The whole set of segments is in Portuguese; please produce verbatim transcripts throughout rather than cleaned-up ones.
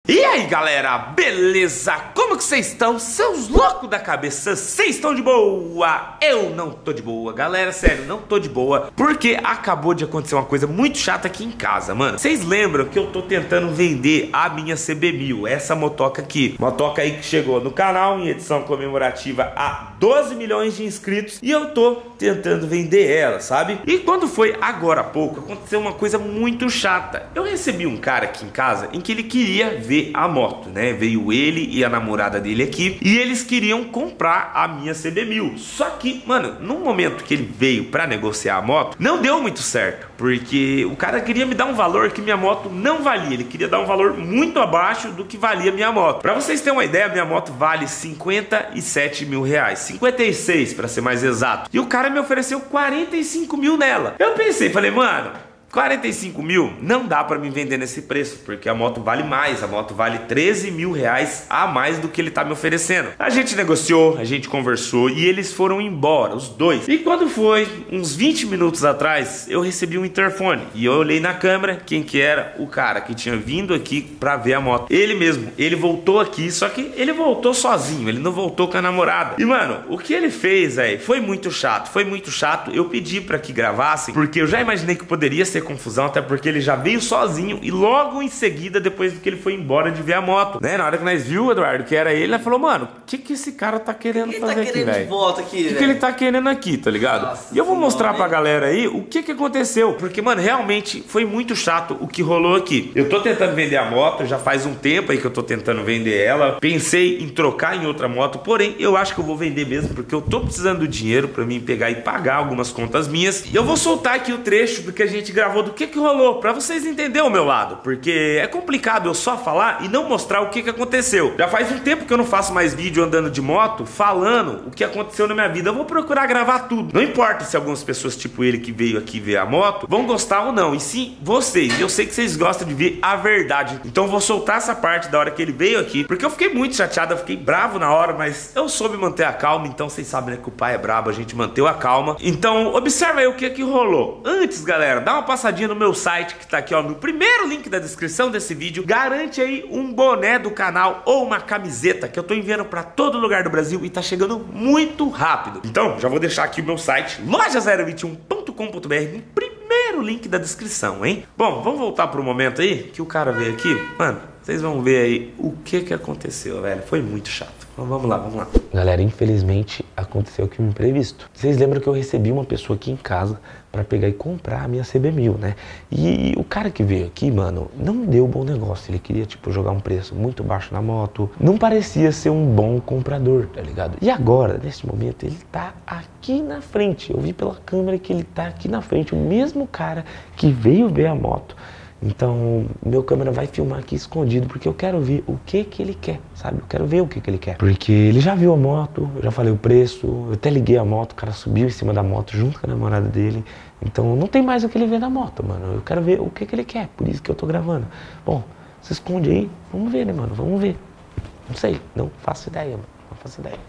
E aí galera, beleza? Como que vocês estão? Seus loucos da cabeça, vocês estão de boa? Eu não tô de boa, galera, sério, não tô de boa. Porque acabou de acontecer uma coisa muito chata aqui em casa, mano. Vocês lembram que eu tô tentando vender a minha C B mil, essa motoca aqui. Motoca aí que chegou no canal em edição comemorativa a doze milhões de inscritos. E eu tô tentando vender ela, sabe? E quando foi agora há pouco, aconteceu uma coisa muito chata. Eu recebi um cara aqui em casa em que ele queria ver a moto, né? Veio ele e a namorada dele aqui e eles queriam comprar a minha C B mil. Só que, mano, no momento que ele veio pra negociar a moto, não deu muito certo, porque o cara queria me dar um valor que minha moto não valia. Ele queria dar um valor muito abaixo do que valia minha moto. Pra vocês terem uma ideia, minha moto vale cinquenta e sete mil reais, cinquenta e seis pra ser mais exato. E o cara me ofereceu quarenta e cinco mil nela. Eu pensei, falei, mano, quarenta e cinco mil não dá pra me vender nesse preço, porque a moto vale mais, a moto vale treze mil reais a mais do que ele tá me oferecendo. A gente negociou, a gente conversou e eles foram embora, os dois. E quando foi, uns vinte minutos atrás, eu recebi um interfone e eu olhei na câmera quem que era o cara que tinha vindo aqui pra ver a moto. Ele mesmo, ele voltou aqui, só que ele voltou sozinho, ele não voltou com a namorada. E mano, o que ele fez, velho, foi muito chato, foi muito chato. Eu pedi pra que gravassem, porque eu já imaginei que poderia ser confusão, até porque ele já veio sozinho e logo em seguida, depois que ele foi embora de ver a moto, né? Na hora que nós viu, Eduardo, que era ele, ele falou, mano, o que que esse cara tá querendo que fazer tá aqui, velho? O que, que ele tá querendo aqui, tá ligado? Nossa, e eu vou mostrar pra galera aí o que que aconteceu, porque, mano, realmente foi muito chato o que rolou aqui. Eu tô tentando vender a moto, já faz um tempo aí que eu tô tentando vender ela. Pensei em trocar em outra moto, porém, eu acho que eu vou vender mesmo, porque eu tô precisando do dinheiro pra mim pegar e pagar algumas contas minhas. E eu vou soltar aqui o trecho do que a gente gravou, do que que rolou, pra vocês entenderem o meu lado, porque é complicado eu só falar e não mostrar o que que aconteceu. Já faz um tempo que eu não faço mais vídeo andando de moto, falando o que aconteceu na minha vida. Eu vou procurar gravar tudo. Não importa se algumas pessoas, tipo ele que veio aqui ver a moto, vão gostar ou não, e sim vocês. Eu sei que vocês gostam de ver a verdade, então eu vou soltar essa parte da hora que ele veio aqui, porque eu fiquei muito chateado, eu fiquei bravo na hora, mas eu soube manter a calma. Então vocês sabem, né, que o pai é brabo, a gente manteve a calma. Então observa aí o que que rolou. Antes, galera, dá uma passadinha no meu site que tá aqui, ó, no primeiro link da descrição desse vídeo. Garante aí um boné do canal ou uma camiseta que eu tô enviando pra todo lugar do Brasil e tá chegando muito rápido. Então, já vou deixar aqui o meu site, loja zero vinte e um ponto com ponto br, no primeiro link da descrição, hein? Bom, vamos voltar pro momento aí que o cara veio aqui. Mano, vocês vão ver aí o que que aconteceu, velho. Foi muito chato. Então, vamos lá, vamos lá. Galera, infelizmente aconteceu aqui um imprevisto. Vocês lembram que eu recebi uma pessoa aqui em casa pra pegar e comprar a minha C B mil, né? E o cara que veio aqui, mano, não deu bom negócio. Ele queria, tipo, jogar um preço muito baixo na moto. Não parecia ser um bom comprador, tá ligado? E agora, nesse momento, ele tá aqui na frente. Eu vi pela câmera que ele tá aqui na frente. O mesmo cara que veio ver a moto. Então, meu câmera vai filmar aqui escondido, porque eu quero ver o que que ele quer, sabe? Eu quero ver o que que ele quer. Porque ele já viu a moto, eu já falei o preço, eu até liguei a moto, o cara subiu em cima da moto junto com a namorada dele. Então, não tem mais o que ele ver na moto, mano. Eu quero ver o que que ele quer, por isso que eu tô gravando. Bom, se esconde aí, vamos ver, né, mano? Vamos ver. Não sei, não faço ideia, mano. Não faço ideia.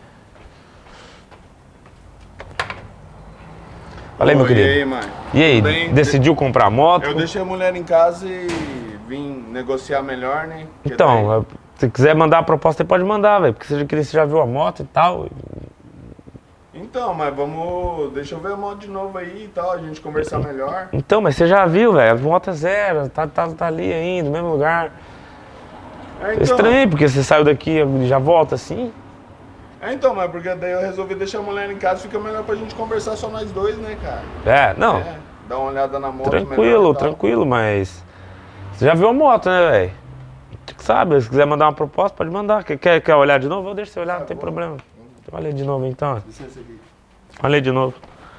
Fala aí, meu querido. E aí, mano? E aí, decidiu comprar moto? Eu deixei a mulher em casa e vim negociar melhor, né? Porque então, daí... se quiser mandar a proposta, você pode mandar, velho. Porque você já viu a moto e tal. Então, mas vamos... Deixa eu ver a moto de novo aí e tal, a gente conversar melhor. Então, mas você já viu, velho. A moto é zero, tá, tá, tá ali ainda, no mesmo lugar. É, então... É estranho, porque você saiu daqui e já volta assim. É, então, mas porque daí eu resolvi deixar a mulher em casa, fica melhor pra gente conversar só nós dois, né, cara? É, não. É, dar uma olhada na moto. Tranquilo, tranquilo, mas... Você já viu a moto, né, velho? Sabe, se quiser mandar uma proposta, pode mandar. Quer, quer olhar de novo? Eu deixo você olhar, não tem problema. Olha de novo, então. Olha de novo.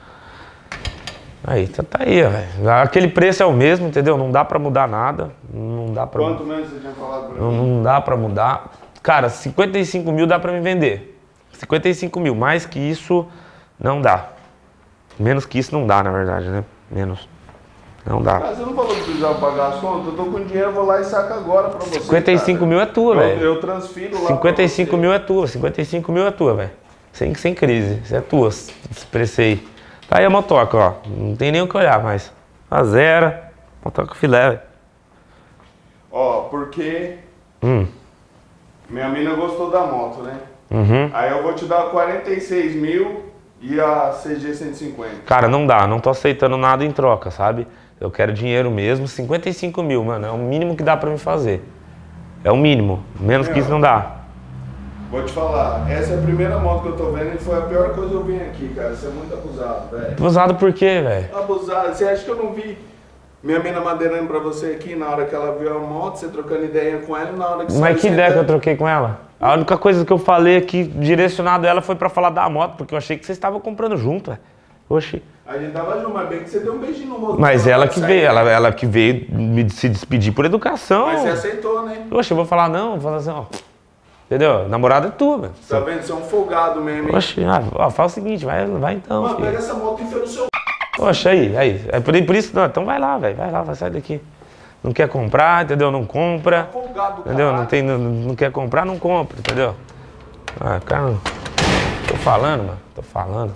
Aí, tá, tá aí, velho. Aquele preço é o mesmo, entendeu? Não dá pra mudar nada. Não dá pra... Quanto menos você tinha falado pra mim? Não, não dá pra mudar. Cara, cinquenta e cinco mil dá pra me vender. cinquenta e cinco mil, mais que isso não dá. Menos que isso não dá, na verdade, né? Menos. Não dá. Cara, você não falou que precisava pagar as contas? Eu tô com dinheiro, eu vou lá e saco agora pra você. cinquenta e cinco mil é tua, velho. Eu, eu transfiro lá. cinquenta e cinco mil é tua, cinquenta e cinco mil é tua, velho. Sem, sem crise, isso é tua, expressei. Tá aí a motoca, ó. Não tem nem o que olhar mais. A zero, motoca filé, velho. Ó, porque Hum. Minha mina gostou da moto, né? Uhum. Aí eu vou te dar quarenta e seis mil e a C G cento e cinquenta. Cara, não dá, não tô aceitando nada em troca, sabe? Eu quero dinheiro mesmo, cinquenta e cinco mil, mano, é o mínimo que dá pra me fazer. É o mínimo, menos Meu, que isso não dá. Vou te falar, essa é a primeira moto que eu tô vendo e foi a pior coisa que eu vim aqui, cara. Você é muito abusado, velho. Abusado por quê, velho? Abusado, você acha que eu não vi minha mina madeirando pra você aqui na hora que ela viu a moto, você trocando ideia com ela e na hora que você... Mas que ideia que eu troquei com ela? A única coisa que eu falei aqui, direcionado a ela, foi pra falar da moto, porque eu achei que vocês estavam comprando junto, velho. Oxi. A gente tava junto, mas bem que você deu um beijinho no rosto. Mas ela que sair, veio, né? ela, ela que veio me se despedir por educação. Mas você aceitou, né? Oxe, eu vou falar não, vou falar assim, ó. Entendeu? Namorada é tua, velho. Tá vendo? Você é um folgado mesmo, hein? Oxe, ah, ó, fala o seguinte, vai, vai então. Mano, filho. pega essa moto e enfia no seu... Poxa, aí, aí. É por, por isso, não, então vai lá, velho. Vai lá, vai sair daqui. Não quer comprar, entendeu? Não compra. Folgado, Entendeu? Não, caralho. tem, não, não quer comprar, não compra, entendeu? Ah, cara. Tô falando, mano. Tô falando.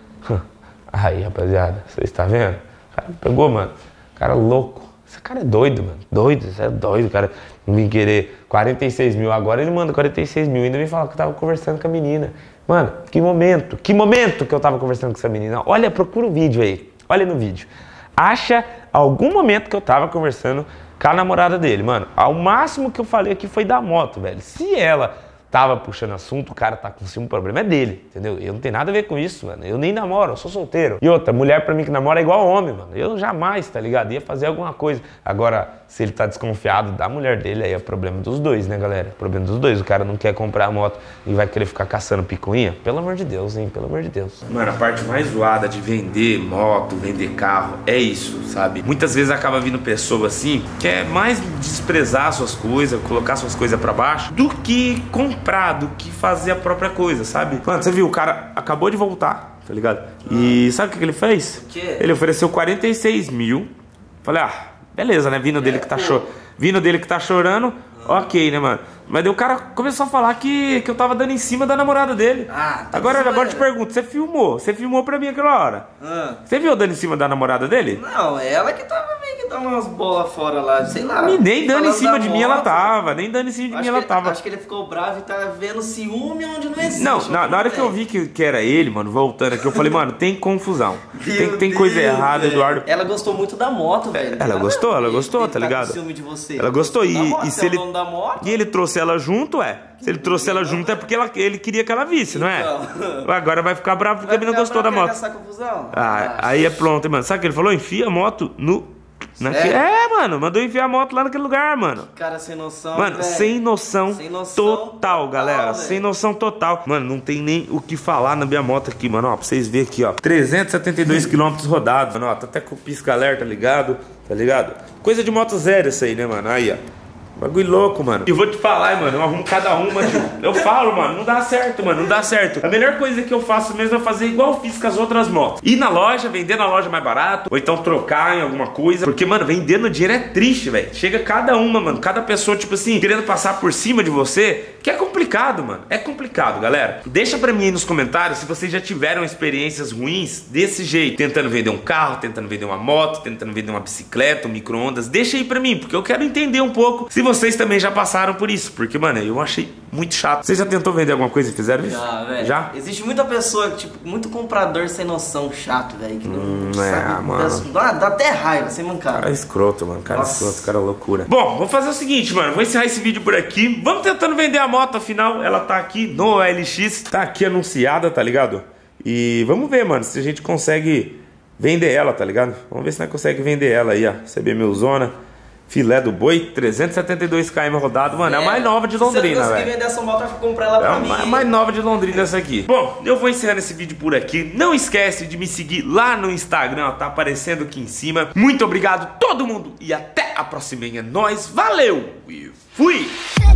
Aí, rapaziada, vocês estão vendo? O cara pegou, mano. Cara louco. Esse cara é doido, mano. Doido, você é doido, cara. Me querer quarenta e seis mil agora, ele manda quarenta e seis mil. Ainda me fala que eu tava conversando com a menina. Mano, que momento, que momento que eu tava conversando com essa menina. Olha, procura o vídeo aí. Olha no vídeo. Acha algum momento que eu tava conversando com a namorada dele, mano. Ao máximo que eu falei aqui foi da moto, velho. Se ela tava puxando assunto, o cara tá com ciúme, o problema é dele, entendeu? Eu não tenho nada a ver com isso, mano. Eu nem namoro, eu sou solteiro. E outra, mulher pra mim que namora é igual homem, mano. Eu jamais, tá ligado? Ia fazer alguma coisa. Agora, se ele tá desconfiado da mulher dele, aí é problema dos dois, né, galera? Problema dos dois. O cara não quer comprar a moto e vai querer ficar caçando picuinha. Pelo amor de Deus, hein? Pelo amor de Deus. Mano, a parte mais zoada de vender moto, vender carro, é isso, sabe? Muitas vezes acaba vindo pessoa assim, que é mais desprezar suas coisas, colocar suas coisas pra baixo, do que comprar, do que fazer a própria coisa, sabe? Mano, você viu, o cara acabou de voltar, tá ligado? E sabe o que, que ele fez? O quê? Ele ofereceu quarenta e seis mil. Falei, ah, beleza, né? Vindo dele que tá chorando. Vindo dele que tá chorando, ok, né, mano? Mas daí o cara começou a falar que, que eu tava dando em cima da namorada dele. Ah, tá agora, zoando. agora eu te pergunto, você filmou? Você filmou pra mim aquela hora? Ah. Você viu eu dando em cima da namorada dele? Não, ela que tava meio que dando umas bolas fora lá, sei lá. E nem dando em falando cima da de mim ela moto. tava, nem dando em cima de Acho mim que ela ele- tava. Acho que ele ficou bravo e tá vendo ciúme onde não existe. Não, na, na hora que eu velho. vi que, que era ele, mano, voltando aqui, eu falei, mano, tem confusão. Tem, Meu tem coisa Deus, errada, velho. Eduardo. Ela gostou muito da moto, velho. Ela gostou, ela gostou, tá ligado? Com ciúme de você. Ela gostou e, Da moto, e você se é o ele dono da moto? e ele trouxe ela junto, é. Se ele trouxe ela junto é porque ela, ele queria que ela visse, não é? Então. Agora vai ficar bravo porque Vai ele não ficar gostou da bravo, quer moto. caçar confusão? Ah, aí é pronto, hein, mano. Sabe o que ele falou? Enfia a moto no... Naque... Sério? É, mano, mandou enfiar a moto lá naquele lugar, mano. Cara sem noção, Mano, velho. sem noção, Sem noção total, total, galera. velho. Sem noção total. Mano, não tem nem o que falar na minha moto aqui, mano. Ó, pra vocês verem aqui, ó. trezentos e setenta e dois quilômetros rodados, mano. Ó, tá até com o pisca-alerta ligado, tá ligado? Coisa de moto zero isso aí, né, mano? Aí, ó. Bagulho louco, mano. E vou te falar, hein, mano. Eu arrumo cada uma. Tipo, eu falo, mano. Não dá certo, mano. Não dá certo. A melhor coisa que eu faço mesmo é fazer igual eu fiz com as outras motos. Ir na loja, vender na loja mais barato. Ou então trocar em alguma coisa. Porque, mano, vender no dinheiro é triste, velho. Chega cada uma, mano. Cada pessoa, tipo assim, querendo passar por cima de você. Que é complicado, mano. É complicado, galera. Deixa pra mim aí nos comentários se vocês já tiveram experiências ruins desse jeito. Tentando vender um carro, tentando vender uma moto, tentando vender uma bicicleta, um micro-ondas. Deixa aí pra mim, porque eu quero entender um pouco se vocês também já passaram por isso. Porque, mano, eu achei muito chato. Você já tentou vender alguma coisa e fizeram isso? Já, velho. Já? Existe muita pessoa, tipo, muito comprador sem noção, chato, velho. Que não Hum, sabe. é, mano. Dá, dá até raiva, sem mancada. Cara escroto, mano. Cara Nossa. escroto, cara loucura. Bom, vou fazer o seguinte, mano. Vou encerrar esse vídeo por aqui. Vamos tentando vender a moto, afinal, ela tá aqui no O L X. Tá aqui anunciada, tá ligado? E vamos ver, mano, se a gente consegue vender ela, tá ligado? Vamos ver se nós consegue vender ela aí, ó. C B mil Zona. Filé do boi, trezentos e setenta e dois quilômetros rodado, mano, é a mais nova de Londrina, Se você não velho. conseguir vender essa moto, acho que comprar ela É pra a mim. ma- hein? mais nova de Londrina essa aqui. Bom, eu vou encerrando esse vídeo por aqui. Não esquece de me seguir lá no Instagram, ó, tá aparecendo aqui em cima. Muito obrigado todo mundo e até a próxima. É nóis, valeu e fui!